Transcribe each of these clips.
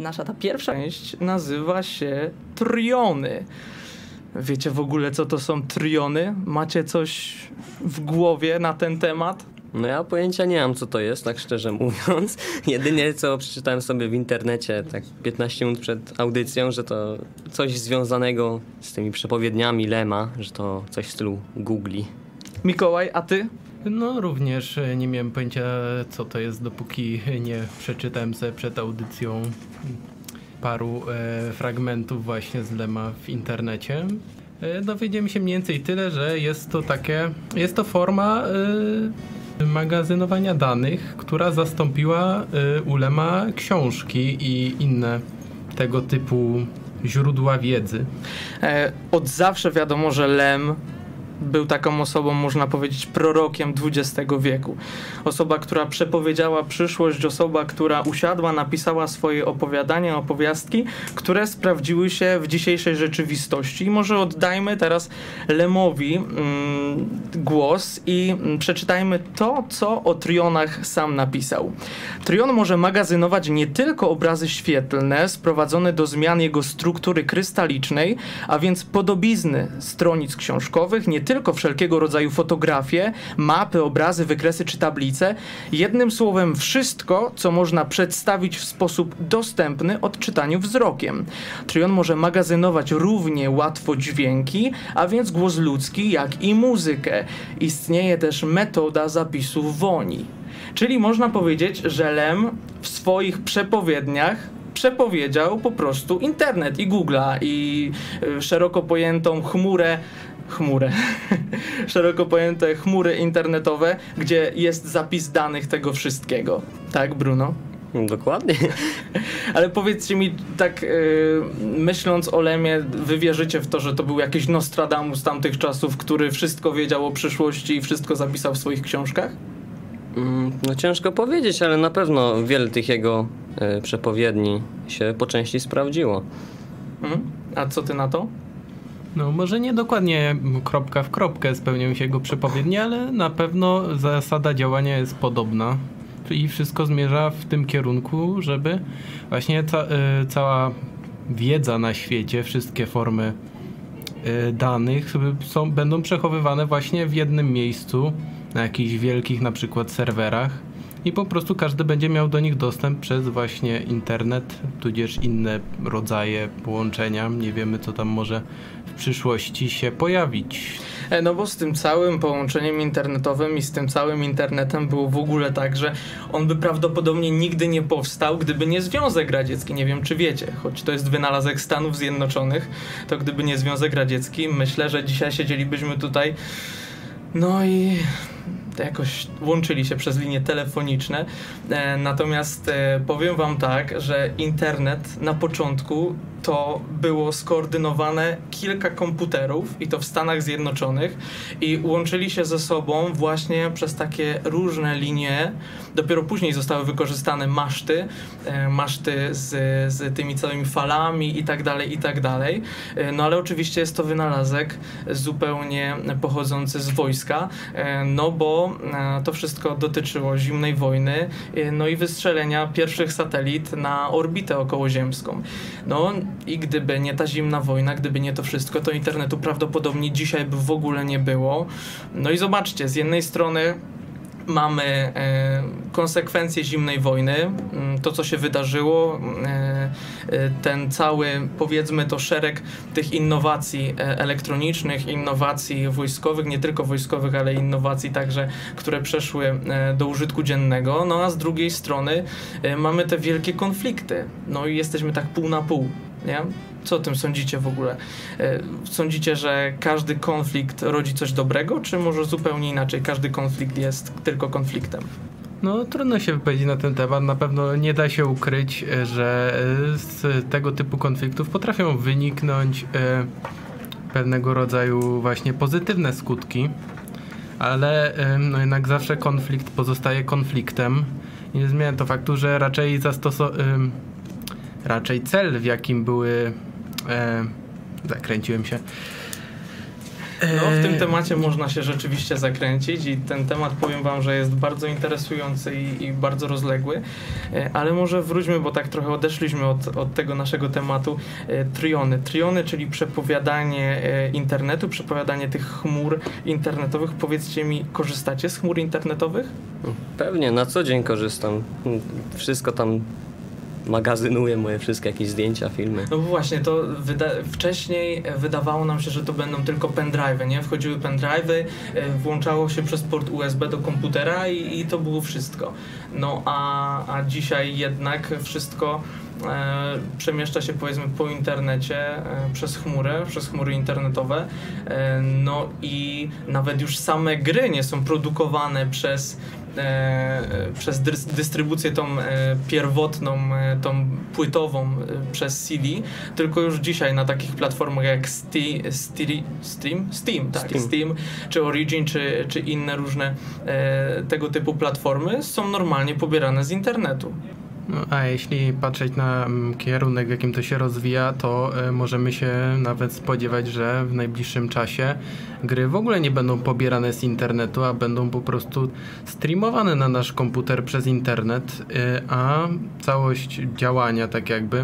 nasza ta pierwsza część nazywa się Tryony. Wiecie w ogóle, co to są tryony? Macie coś w głowie na ten temat? No ja pojęcia nie mam, co to jest, tak szczerze mówiąc. Jedynie co przeczytałem sobie w internecie, tak 15 minut przed audycją, że to coś związanego z tymi przepowiedniami Lema, że to coś w stylu Googli. Mikołaj, a ty? No również nie miałem pojęcia, co to jest, dopóki nie przeczytałem sobie przed audycją paru fragmentów właśnie z Lema w internecie. Dowiedziałem się mniej więcej tyle, że jest to forma magazynowania danych, która zastąpiła u Lema książki i inne tego typu źródła wiedzy. Od zawsze wiadomo, że Lem był taką osobą, można powiedzieć, prorokiem XX wieku. Osoba, która przepowiedziała przyszłość, osoba, która usiadła, napisała swoje opowiadania, opowiastki, które sprawdziły się w dzisiejszej rzeczywistości. I może oddajmy teraz Lemowi głos i przeczytajmy to, co o tryonach sam napisał. Tryon może magazynować nie tylko obrazy świetlne, sprowadzone do zmian jego struktury krystalicznej, a więc podobizny stronic książkowych, nie tylko wszelkiego rodzaju fotografie, mapy, obrazy, wykresy czy tablice. Jednym słowem wszystko, co można przedstawić w sposób dostępny odczytaniu wzrokiem. Tryon może magazynować równie łatwo dźwięki, a więc głos ludzki, jak i muzykę. Istnieje też metoda zapisu woni. Czyli można powiedzieć, że Lem w swoich przepowiedniach przepowiedział po prostu internet i Google'a i szeroko pojętą szeroko pojęte chmury internetowe, gdzie jest zapis danych tego wszystkiego. Tak, Bruno? Dokładnie. Ale powiedzcie mi, tak myśląc o Lemie, wy wierzycie w to, że to był jakiś Nostradamus z tamtych czasów, który wszystko wiedział o przyszłości i wszystko zapisał w swoich książkach? No ciężko powiedzieć, ale na pewno wiele tych jego przepowiedni się po części sprawdziło. A co ty na to? No może nie dokładnie kropka w kropkę spełnią się jego przepowiednie, ale na pewno zasada działania jest podobna i wszystko zmierza w tym kierunku, żeby właśnie cała wiedza na świecie, wszystkie formy danych będą przechowywane właśnie w jednym miejscu, na jakichś wielkich na przykład serwerach i po prostu każdy będzie miał do nich dostęp przez właśnie internet, tudzież inne rodzaje połączenia. Nie wiemy, co tam może w przyszłości się pojawić. No bo z tym całym połączeniem internetowym i z tym całym internetem było w ogóle tak, że on by prawdopodobnie nigdy nie powstał, gdyby nie Związek Radziecki. Nie wiem, czy wiecie, choć to jest wynalazek Stanów Zjednoczonych, to gdyby nie Związek Radziecki, myślę, że dzisiaj siedzielibyśmy tutaj, no i jakoś łączyli się przez linie telefoniczne. Natomiast powiem wam tak, że internet na początku to było skoordynowane kilka komputerów i to w Stanach Zjednoczonych i łączyli się ze sobą właśnie przez takie różne linie. Dopiero później zostały wykorzystane maszty z tymi całymi falami i tak dalej, i tak dalej. No ale oczywiście jest to wynalazek zupełnie pochodzący z wojska, no bo to wszystko dotyczyło zimnej wojny, no i wystrzelenia pierwszych satelit na orbitę okołoziemską. No i gdyby nie ta zimna wojna, gdyby nie to wszystko, to internetu prawdopodobnie dzisiaj by w ogóle nie było. No i zobaczcie, z jednej strony mamy konsekwencje zimnej wojny, to co się wydarzyło, ten cały, powiedzmy to, szereg tych innowacji elektronicznych, innowacji wojskowych, nie tylko wojskowych, ale innowacji także, które przeszły do użytku dziennego, no a z drugiej strony mamy te wielkie konflikty, no i jesteśmy tak pół na pół, nie? Co o tym sądzicie w ogóle? Sądzicie, że każdy konflikt rodzi coś dobrego, czy może zupełnie inaczej? Każdy konflikt jest tylko konfliktem? No trudno się wypowiedzieć na ten temat. Na pewno nie da się ukryć, że z tego typu konfliktów potrafią wyniknąć pewnego rodzaju właśnie pozytywne skutki, ale no jednak zawsze konflikt pozostaje konfliktem. Nie zmienia to faktu, że raczej cel, w jakim były... zakręciłem się. No, w tym temacie można się rzeczywiście zakręcić i ten temat, powiem wam, że jest bardzo interesujący i bardzo rozległy, ale może wróćmy, bo tak trochę odeszliśmy od tego naszego tematu. Triony, czyli przepowiadanie internetu, przepowiadanie tych chmur internetowych. Powiedzcie mi, korzystacie z chmur internetowych? Pewnie, na co dzień korzystam. Wszystko tam magazynuję, moje wszystkie jakieś zdjęcia, filmy. No właśnie, to wcześniej wydawało nam się, że to będą tylko pendrive'y, nie? Wchodziły pendrive'y, włączało się przez port USB do komputera i to było wszystko. No a dzisiaj jednak wszystko przemieszcza się, powiedzmy, po internecie przez chmury internetowe. No i nawet już same gry nie są produkowane przez dystrybucję tą pierwotną, tą płytową przez CD, tylko już dzisiaj na takich platformach jak Steam, czy Origin, czy inne różne tego typu platformy są normalnie pobierane z internetu. No, a jeśli patrzeć na kierunek, w jakim to się rozwija, to możemy się nawet spodziewać, że w najbliższym czasie gry w ogóle nie będą pobierane z internetu, a będą po prostu streamowane na nasz komputer przez internet, a całość działania, tak jakby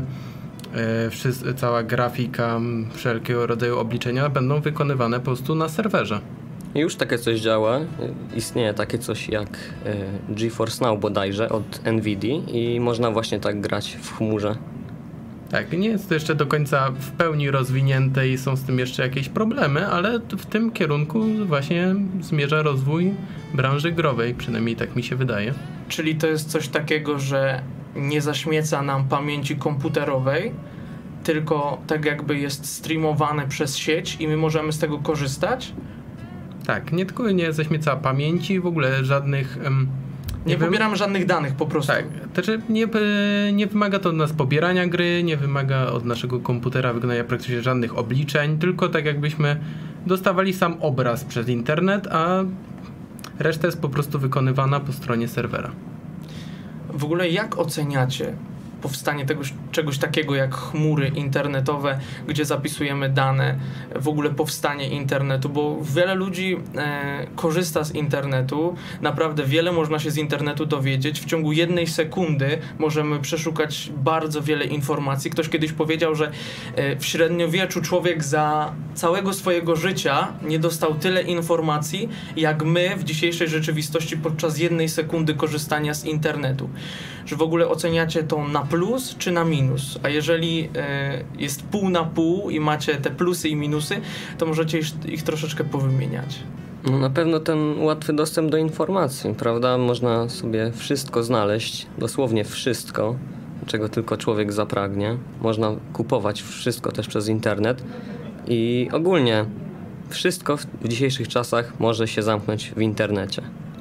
cała grafika, wszelkiego rodzaju obliczenia będą wykonywane po prostu na serwerze. Już takie coś działa. Istnieje takie coś jak GeForce Now bodajże od NVIDIA i można właśnie tak grać w chmurze. Tak, nie jest to jeszcze do końca w pełni rozwinięte i są z tym jeszcze jakieś problemy, ale w tym kierunku właśnie zmierza rozwój branży growej, przynajmniej tak mi się wydaje. Czyli to jest coś takiego, że nie zaśmieca nam pamięci komputerowej, tylko tak jakby jest streamowane przez sieć i my możemy z tego korzystać? Tak, nie tylko nie zaśmieca pamięci, w ogóle żadnych... Nie pobieramy żadnych danych po prostu. Tak, znaczy nie wymaga to od nas pobierania gry, nie wymaga od naszego komputera wykonania praktycznie żadnych obliczeń, tylko tak jakbyśmy dostawali sam obraz przez internet, a reszta jest po prostu wykonywana po stronie serwera. W ogóle jak oceniacie powstanie czegoś takiego jak chmury internetowe, gdzie zapisujemy dane, w ogóle powstanie internetu, bo wiele ludzi korzysta z internetu, naprawdę wiele można się z internetu dowiedzieć, w ciągu 1 sekundy możemy przeszukać bardzo wiele informacji. Ktoś kiedyś powiedział, że w średniowieczu człowiek za całego swojego życia nie dostał tyle informacji, jak my w dzisiejszej rzeczywistości podczas 1 sekundy korzystania z internetu. Czy w ogóle oceniacie to na plus czy na minus? A jeżeli jest pół na pół i macie te plusy i minusy, to możecie ich troszeczkę powymieniać. No na pewno ten łatwy dostęp do informacji, prawda? Można sobie wszystko znaleźć, dosłownie wszystko, czego tylko człowiek zapragnie. Można kupować wszystko też przez internet i ogólnie wszystko w dzisiejszych czasach może się zamknąć w internecie.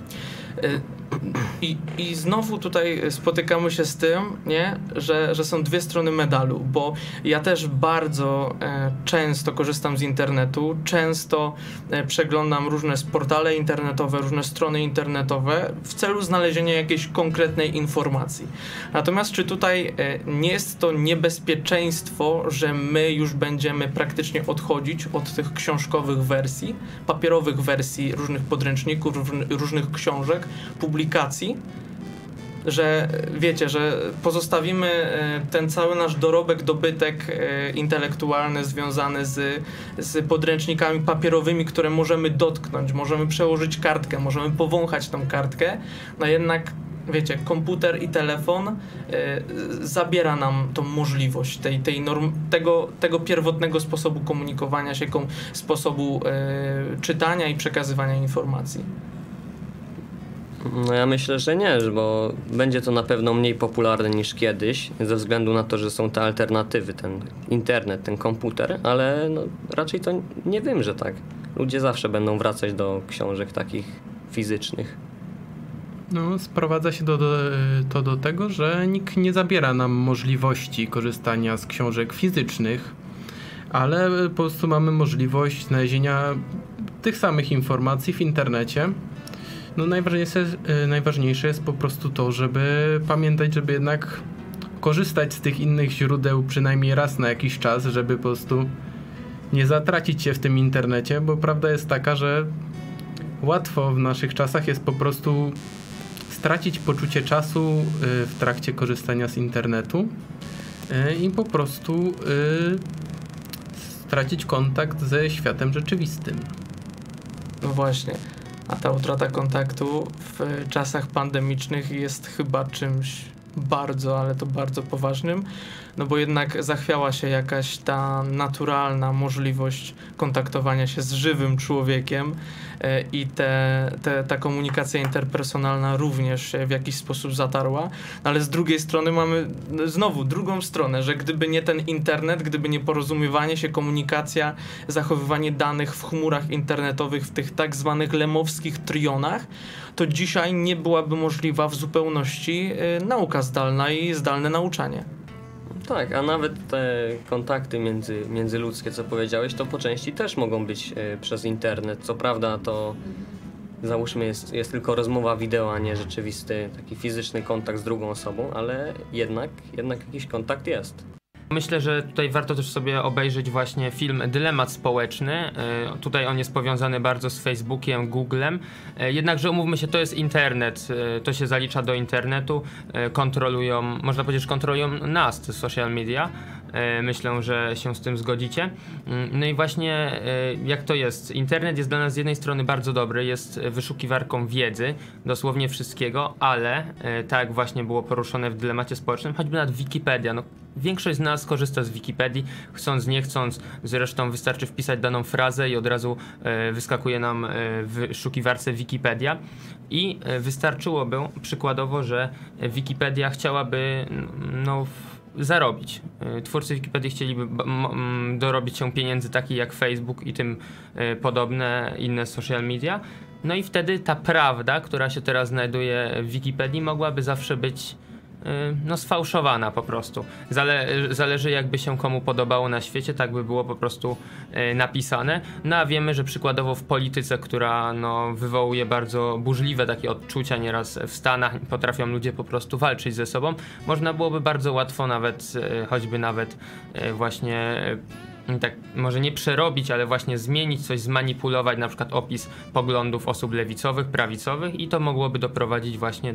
I znowu tutaj spotykamy się z tym, nie? Że są dwie strony medalu, bo ja też bardzo często korzystam z internetu, często przeglądam różne portale internetowe, różne strony internetowe w celu znalezienia jakiejś konkretnej informacji. Natomiast czy tutaj nie jest to niebezpieczeństwo, że my już będziemy praktycznie odchodzić od tych książkowych wersji, papierowych wersji różnych podręczników, różnych książek, publikacji, że wiecie, że pozostawimy ten cały nasz dorobek, dobytek intelektualny związany z podręcznikami papierowymi, które możemy dotknąć, możemy przełożyć kartkę, możemy powąchać tą kartkę, no jednak wiecie, komputer i telefon zabiera nam tą możliwość tego pierwotnego sposobu komunikowania się, sposobu czytania i przekazywania informacji. No ja myślę, że nie, bo będzie to na pewno mniej popularne niż kiedyś, ze względu na to, że są te alternatywy, ten internet, ten komputer, ale no, raczej to nie wiem, że tak. Ludzie zawsze będą wracać do książek takich fizycznych. No, sprowadza się to do tego, że nikt nie zabiera nam możliwości korzystania z książek fizycznych, ale po prostu mamy możliwość znalezienia tych samych informacji w internecie. No najważniejsze jest po prostu to, żeby pamiętać, żeby jednak korzystać z tych innych źródeł przynajmniej raz na jakiś czas, żeby po prostu nie zatracić się w tym internecie, bo prawda jest taka, że łatwo w naszych czasach jest po prostu stracić poczucie czasu w trakcie korzystania z internetu i po prostu stracić kontakt ze światem rzeczywistym. No właśnie, a ta utrata kontaktu w czasach pandemicznych jest chyba czymś bardzo, ale to bardzo poważnym, no bo jednak zachwiała się jakaś ta naturalna możliwość kontaktowania się z żywym człowiekiem i ta komunikacja interpersonalna również się w jakiś sposób zatarła, no ale z drugiej strony mamy znowu drugą stronę, że gdyby nie ten internet, gdyby nie porozumiewanie się, komunikacja, zachowywanie danych w chmurach internetowych, w tych tak zwanych lemowskich trionach, to dzisiaj nie byłaby możliwa w zupełności nauka zdalna i zdalne nauczanie. Tak, a nawet te kontakty międzyludzkie, co powiedziałeś, to po części też mogą być przez internet. Co prawda to załóżmy jest tylko rozmowa wideo, a nie rzeczywisty taki fizyczny kontakt z drugą osobą, ale jednak jakiś kontakt jest. Myślę, że tutaj warto też sobie obejrzeć właśnie film Dylemat Społeczny. Tutaj on jest powiązany bardzo z Facebookiem, Googlem. Jednakże umówmy się, to jest internet, to się zalicza do internetu. Kontrolują, można powiedzieć, że kontrolują nas, te social media. Myślę, że się z tym zgodzicie. No i właśnie jak to jest? Internet jest dla nas z jednej strony bardzo dobry, jest wyszukiwarką wiedzy, dosłownie wszystkiego, ale tak jak właśnie było poruszone w Dylemacie Społecznym, choćby nawet Wikipedia. No, większość z nas korzysta z Wikipedii, chcąc, nie chcąc, zresztą wystarczy wpisać daną frazę i od razu wyskakuje nam w wyszukiwarce Wikipedia. I wystarczyłoby przykładowo, że Wikipedia chciałaby zarobić. Twórcy Wikipedii chcieliby dorobić się pieniędzy takich jak Facebook i tym podobne inne social media. No i wtedy ta prawda, która się teraz znajduje w Wikipedii, mogłaby zawsze być sfałszowana po prostu. Zależy jakby się komu podobało na świecie, tak by było po prostu napisane. No a wiemy, że przykładowo w polityce, która wywołuje bardzo burzliwe takie odczucia, nieraz w Stanach potrafią ludzie po prostu walczyć ze sobą, można byłoby bardzo łatwo choćby właśnie tak może nie przerobić, ale właśnie zmienić coś, zmanipulować na przykład opis poglądów osób lewicowych, prawicowych i to mogłoby doprowadzić właśnie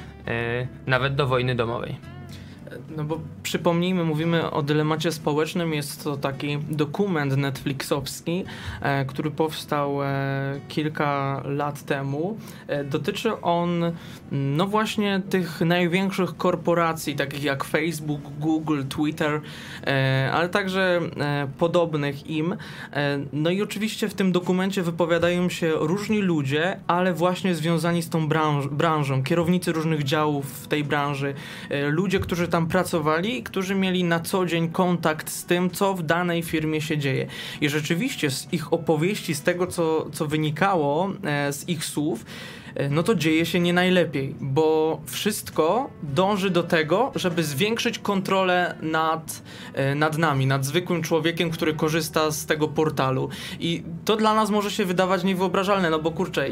nawet do wojny domowej. No bo przypomnijmy, mówimy o Dylemacie Społecznym, jest to taki dokument netflixowski, który powstał kilka lat temu. Dotyczy on właśnie tych największych korporacji, takich jak Facebook, Google, Twitter, ale także podobnych im. No i oczywiście w tym dokumencie wypowiadają się różni ludzie, ale właśnie związani z tą branżą, kierownicy różnych działów w tej branży, ludzie, którzy tam pracowali i którzy mieli na co dzień kontakt z tym, co w danej firmie się dzieje. I rzeczywiście z ich opowieści, z tego, co wynikało z ich słów, no to dzieje się nie najlepiej, bo wszystko dąży do tego, żeby zwiększyć kontrolę nad nami, nad zwykłym człowiekiem, który korzysta z tego portalu. I to dla nas może się wydawać niewyobrażalne, no bo kurczę,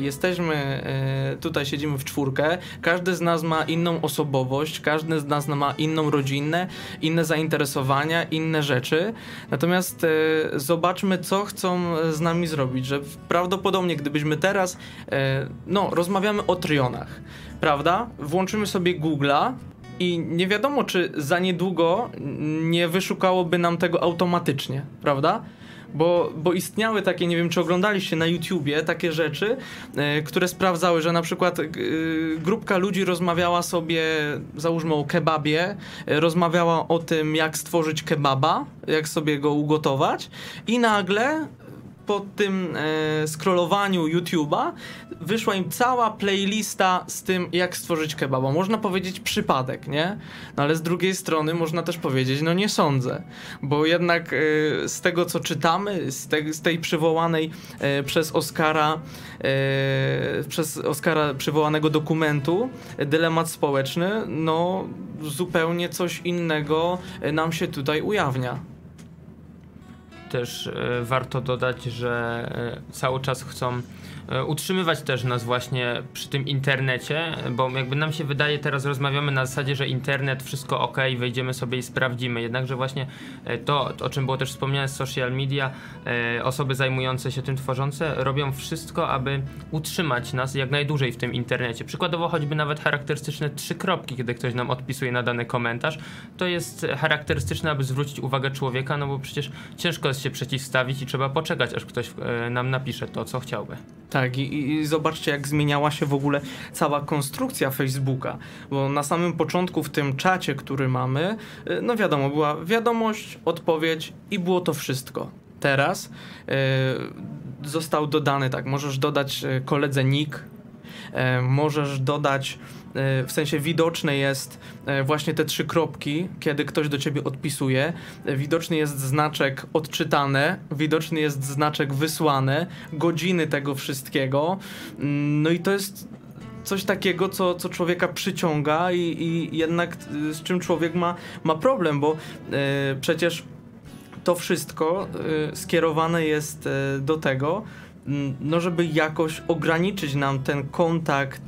tutaj siedzimy w czwórkę, każdy z nas ma inną osobowość, każdy z nas ma inną rodzinę, inne zainteresowania, inne rzeczy. Natomiast zobaczmy, co chcą z nami zrobić, że prawdopodobnie gdybyśmy teraz rozmawiamy o trionach, prawda? Włączymy sobie Google'a i nie wiadomo, czy za niedługo nie wyszukałoby nam tego automatycznie, prawda? Bo istniały takie, nie wiem, czy oglądaliście na YouTubie takie rzeczy, które sprawdzały, że na przykład grupka ludzi rozmawiała sobie, załóżmy o kebabie, rozmawiała o tym, jak stworzyć kebaba, jak sobie go ugotować i nagle po tym scrollowaniu YouTube'a wyszła im cała playlista z tym, jak stworzyć kebaba. Można powiedzieć przypadek, nie? No ale z drugiej strony można też powiedzieć, nie sądzę. Bo jednak z tego, co czytamy, z tej przywołanej przez Oskara przywołanego dokumentu Dylemat Społeczny, zupełnie coś innego nam się tutaj ujawnia. też warto dodać, że cały czas chcą utrzymywać też nas właśnie przy tym internecie, bo jakby nam się wydaje, teraz rozmawiamy na zasadzie, że internet, wszystko ok, wejdziemy sobie i sprawdzimy, jednakże właśnie to, o czym było też wspomniane, social media, osoby zajmujące się tym, tworzące, robią wszystko, aby utrzymać nas jak najdłużej w tym internecie. Przykładowo choćby nawet charakterystyczne 3 kropki, kiedy ktoś nam odpisuje na dany komentarz, to jest charakterystyczne, aby zwrócić uwagę człowieka, no bo przecież ciężko jest się przeciwstawić i trzeba poczekać, aż ktoś nam napisze to, co chciałby. Tak, i zobaczcie, jak zmieniała się w ogóle cała konstrukcja Facebooka, bo na samym początku w tym czacie, który mamy, no wiadomo, była wiadomość, odpowiedź i było to wszystko. Teraz został dodany, tak, możesz dodać koledze nick, możesz dodać, w sensie widoczne jest właśnie te 3 kropki, kiedy ktoś do ciebie odpisuje, widoczny jest znaczek odczytane, widoczny jest znaczek wysłane, godziny tego wszystkiego, no i to jest coś takiego, co człowieka przyciąga i jednak z czym człowiek ma problem, bo przecież to wszystko skierowane jest do tego, no żeby jakoś ograniczyć nam ten kontakt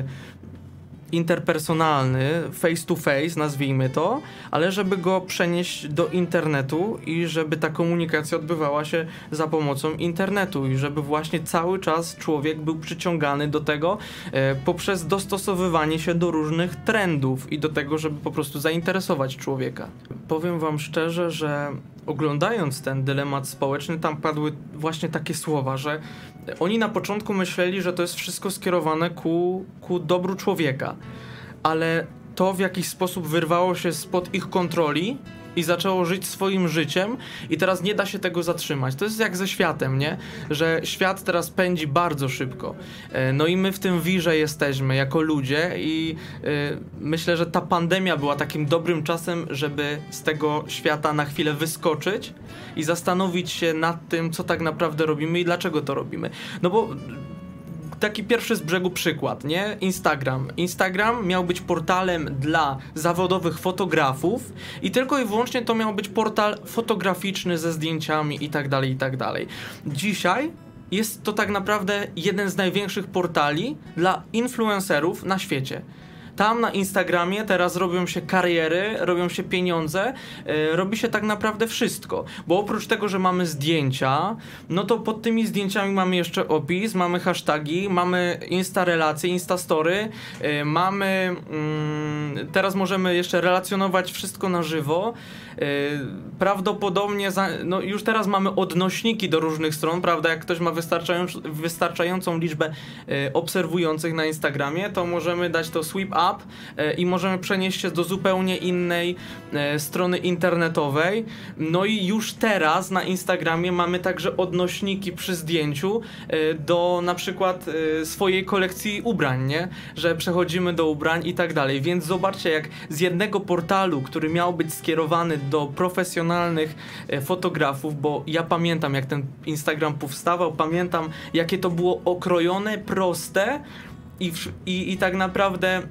interpersonalny, face to face, nazwijmy to, ale żeby go przenieść do internetu i żeby ta komunikacja odbywała się za pomocą internetu i żeby właśnie cały czas człowiek był przyciągany do tego poprzez dostosowywanie się do różnych trendów i do tego, żeby po prostu zainteresować człowieka. Powiem wam szczerze, że oglądając ten dylemat społeczny, tam padły właśnie takie słowa, że oni na początku myśleli, że to jest wszystko skierowane ku dobru człowieka, ale to w jakiś sposób wyrwało się spod ich kontroli i zaczęło żyć swoim życiem i teraz nie da się tego zatrzymać. To jest jak ze światem, nie? Że świat teraz pędzi bardzo szybko. No i my w tym wirze jesteśmy jako ludzie i myślę, że ta pandemia była takim dobrym czasem, żeby z tego świata na chwilę wyskoczyć i zastanowić się nad tym, co tak naprawdę robimy i dlaczego to robimy. No bo taki pierwszy z brzegu przykład, nie? Instagram miał być portalem dla zawodowych fotografów i tylko i wyłącznie to miał być portal fotograficzny ze zdjęciami i tak dalej. Dzisiaj jest to tak naprawdę jeden z największych portali dla influencerów na świecie. Tam na Instagramie teraz robią się kariery, robią się pieniądze, robi się tak naprawdę wszystko, bo oprócz tego, że mamy zdjęcia, no to pod tymi zdjęciami mamy jeszcze opis, mamy hashtagi, mamy instarelacje, instastory, mamy, teraz możemy jeszcze relacjonować wszystko na żywo, prawdopodobnie, no już teraz mamy odnośniki do różnych stron, prawda, jak ktoś ma wystarczającą liczbę obserwujących na Instagramie, to możemy dać to sweep up i możemy przenieść się do zupełnie innej strony internetowej. No i już teraz na Instagramie mamy także odnośniki przy zdjęciu do na przykład swojej kolekcji ubrań, nie? Że przechodzimy do ubrań i tak dalej. Więc zobaczcie, jak z jednego portalu, który miał być skierowany do profesjonalnych fotografów, bo ja pamiętam, jak ten Instagram powstawał, pamiętam, jakie to było okrojone, proste i tak naprawdę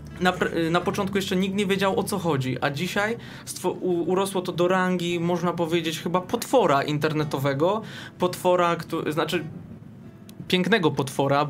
na początku jeszcze nikt nie wiedział, o co chodzi, a dzisiaj urosło to do rangi, można powiedzieć, chyba potwora internetowego, znaczy pięknego potwora,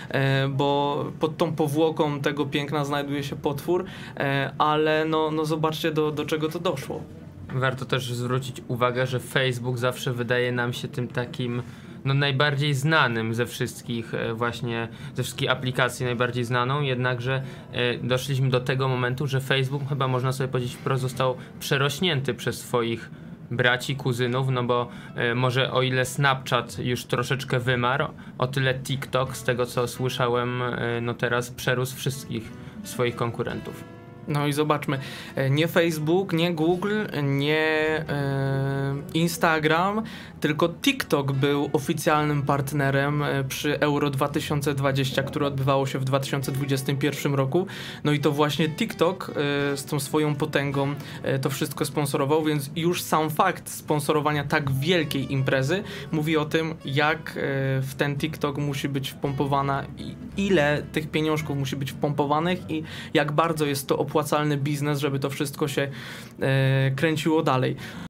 bo pod tą powłoką tego piękna znajduje się potwór, ale no zobaczcie, do czego to doszło. Warto też zwrócić uwagę, że Facebook zawsze wydaje nam się tym takim najbardziej znanym ze wszystkich aplikacji, najbardziej znaną, jednakże doszliśmy do tego momentu, że Facebook, chyba można sobie powiedzieć wprost, został przerośnięty przez swoich braci, kuzynów, no bo może o ile Snapchat już troszeczkę wymarł, o tyle TikTok, z tego co słyszałem, teraz przerósł wszystkich swoich konkurentów. No i zobaczmy, nie Facebook, nie Google, nie Instagram, tylko TikTok był oficjalnym partnerem przy Euro 2020, które odbywało się w 2021 roku. No i to właśnie TikTok z tą swoją potęgą to wszystko sponsorował, więc już sam fakt sponsorowania tak wielkiej imprezy mówi o tym, jak w ten TikTok musi być wpompowana i ile tych pieniążków musi być wpompowanych i jak bardzo jest to opłacalny biznes, żeby to wszystko się kręciło dalej.